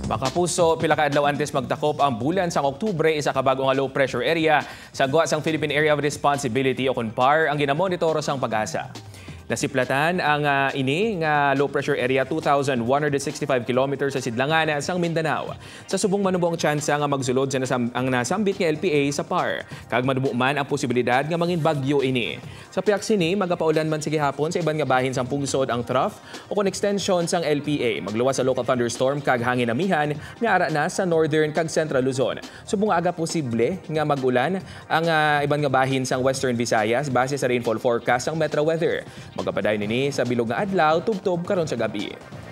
Makapuso, pila ka adlaw antes magtakop ang bulan sang Oktubre isa ka bago nga low pressure area sa GUA sang Philippine Area of Responsibility o CONPAR ang ginamonitor sang pag-asa. Nasiplatan ang ini nga low pressure area 2,165 kilometers sa sidlangan sang Mindanao. Sa subong manubong tsansa nga magsulod sa ang nasambit nga LPA sa PAR. Kag manubo man ang posibilidad nga mangin bagyo ini. Sa piyak sini magapaulan man sige hapon sa iban nga bahin sang pungsod ang trough o kon extension sang LPA. Magluwas sa local thunderstorm kag hangin amihan nga ara na sa northern kag central Luzon. Subong aga posible nga magulan ang iban nga bahin sang Western Visayas base sa rainfall forecast sang Metro Weather. Magapaday nini sa bilog nga adlaw tubtob karon sa gabi.